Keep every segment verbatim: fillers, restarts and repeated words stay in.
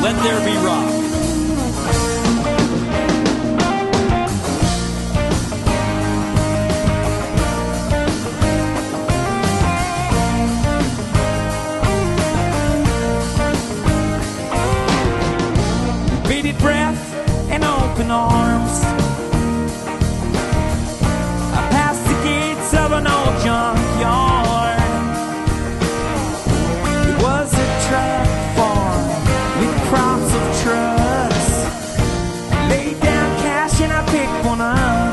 Let there be rock. Bated breath and open arms, I passed the gates of an old junkyard. It was a truck farm with crops of trucks. I laid down cash and I picked one up.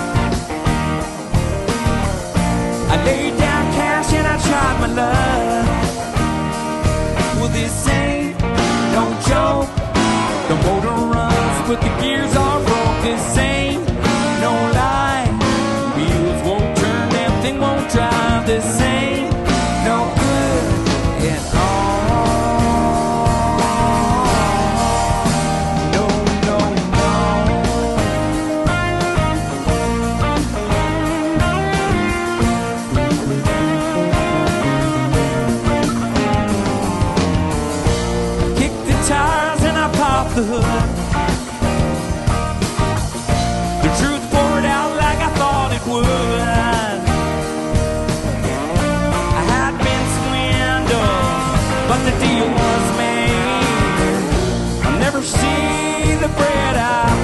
I laid down cash and I tried my luck. Well, this ain't no joke. The motor runs, but the gears are broke. This ain't no lie. Wheels won't turn, damn thing won't drive. This ain't no good at all. No, no, no. Kick the tires and I pop the hood. The truth poured out like I thought it would. I had been swindled, but the deal was made. I'll never see the bread I